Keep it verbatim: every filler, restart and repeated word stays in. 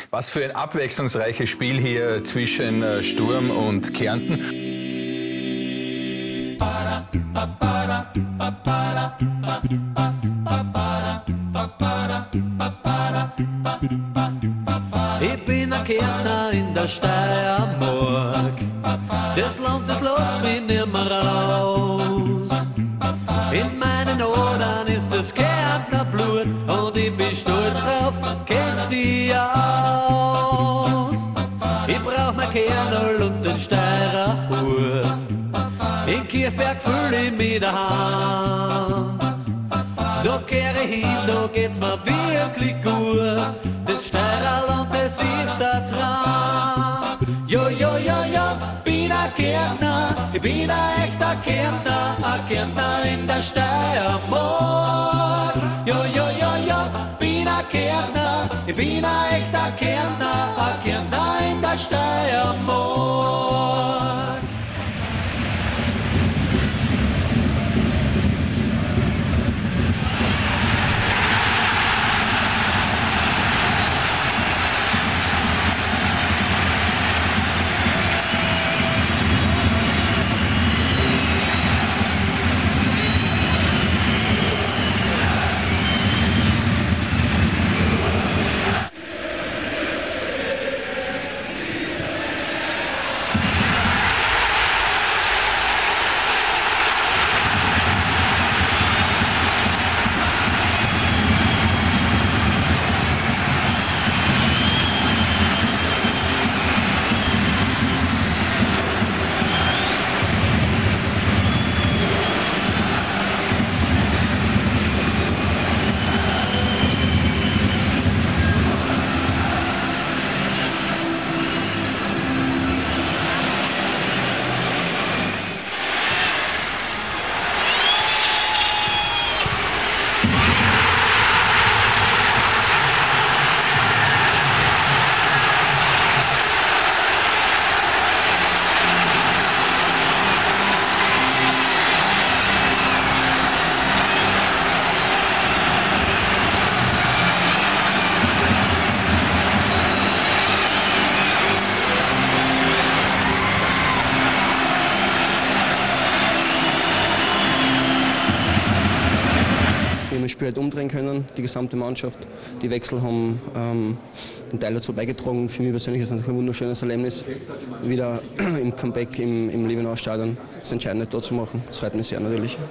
Was für ein abwechslungsreiches Spiel hier zwischen äh, Sturm und Kärnten. Ich bin ein Kärntner in der Steiermark. Das Land, das lässt mich nimmer raus. In meinen Adern ist das Kärntner Blut und ich bin stolz drauf, kennst dich aus. Ich brauch mein Kernl und den Steirer Hut. In Kirchberg fühl ich mich daheim. Da kehre ich hin, da geht's mir wirklich gut. Das Steirerland, das ist ein Traum. Jo, jo, jo, jo, bin ein Kärntner, ich bin ein echter Kärntner, ein Kärntner in der Steiermark. Jo, jo, jo, jo, bin ein Kärntner, ich bin ein echter Kärntner, ein Kärntner in der Steiermark. Wir haben das Spiel halt umdrehen können, die gesamte Mannschaft. Die Wechsel haben ähm, einen Teil dazu beigetragen. Für mich persönlich ist es natürlich ein wunderschönes Erlebnis, wieder im Comeback im, im Liebenauer Stadion das Entscheidende dort zu machen. Das freut mich sehr natürlich.